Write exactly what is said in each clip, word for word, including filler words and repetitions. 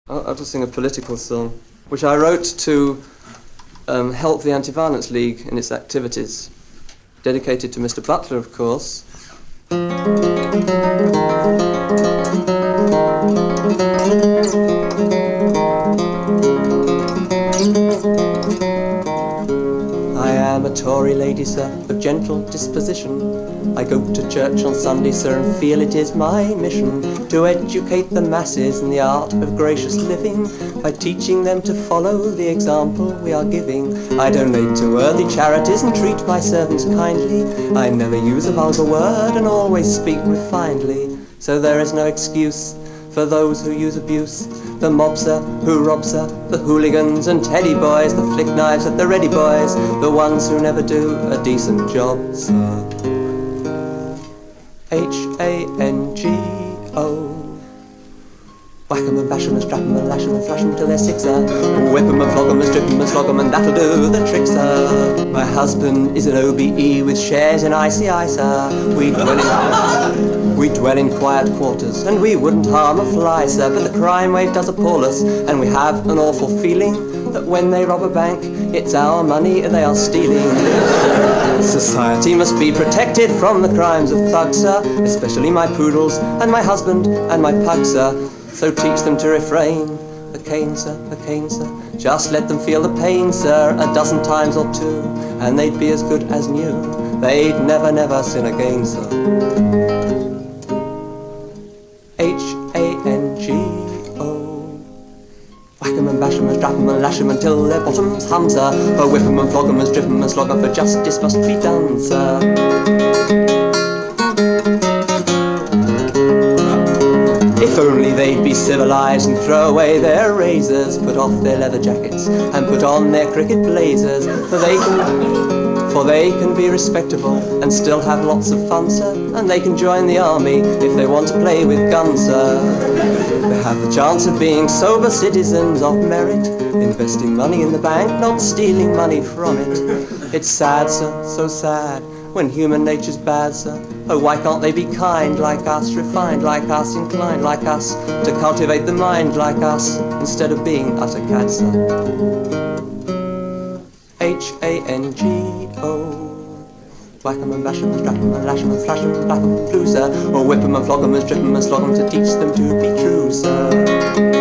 I'll, I'll just sing a political song, which I wrote to um, help the Anti-Violence League in its activities. Dedicated to Mr Butler, of course. I am a Tory lady, sir, of gentle disposition. I go to church on Sunday, sir, and feel it is my mission to educate the masses in the art of gracious living by teaching them to follow the example we are giving. I donate to worthy charities and treat my servants kindly. I never use a vulgar word and always speak refinedly. So there is no excuse for those who use abuse. The mobster who robs her, the hooligans and teddy boys, the flick knives at the ready boys, the ones who never do a decent job, sir. H A N G O. Whack 'em and bash 'em and strap 'em and lash 'em and flash 'em till they're sick, sir. Whip 'em and flog 'em and strip 'em and slog 'em, and that'll do the trick, sir. My husband is an O B E with shares in I C I, sir. We dwell in, we dwell in quiet quarters and we wouldn't harm a fly, sir. But the crime wave does appall us, and we have an awful feeling that when they rob a bank, it's our money they are stealing. Society must be protected from the crimes of thugs, sir, especially my poodles and my husband and my pug, sir. So teach them to refrain. The cane, sir, the cane, sir. Just let them feel the pain, sir, a dozen times or two, and they'd be as good as new. They'd never, never sin again, sir. H A N G O. Whack 'em and bash 'em and strap 'em and lash 'em until their bottoms hum, sir. Or whip 'em and flog 'em and strip 'em and slog 'em, for justice must be done, sir. If only they'd be civilised and throw away their razors, put off their leather jackets and put on their cricket blazers, for they can, for they can be respectable and still have lots of fun, sir, and they can join the army if they want to play with guns, sir. They have the chance of being sober citizens of merit, investing money in the bank, not stealing money from it. It's sad, sir, so sad, when human nature's bad, sir. Oh, why can't they be kind like us, refined like us, inclined like us, to cultivate the mind like us, instead of being utter cads, sir. H A N G O. Whack 'em and bash 'em and strap 'em and lash 'em and flash 'em and black 'em and blue, sir. Or whip 'em and flog 'em and strip 'em and slog 'em to teach them to be true, sir.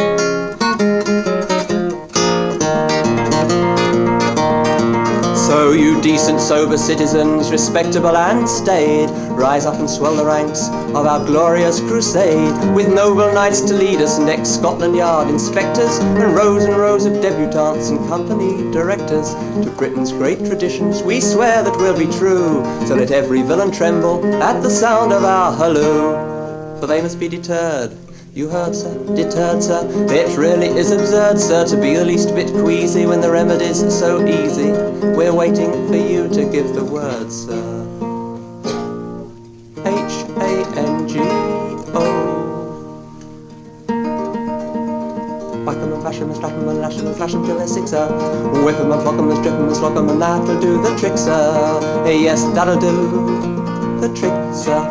So you decent sober citizens, respectable and staid, rise up and swell the ranks of our glorious crusade, with noble knights to lead us and ex-Scotland Yard inspectors, and rows and rows of debutantes and company directors. To Britain's great traditions we swear that we'll be true, so let every villain tremble at the sound of our halloo. For they must be deterred. You heard, sir, deterred, sir. It really is absurd, sir, to be the least bit queasy when the remedy's so easy. We're waiting for you to give the word, sir. H A N G O. Whack 'em and bash 'em and strap 'em and lash 'em and flash 'em till they're sick, sir. Whip 'em and flog 'em and strip 'em and slog 'em, and that'll do the trick, sir. Yes, that'll do the trick, sir.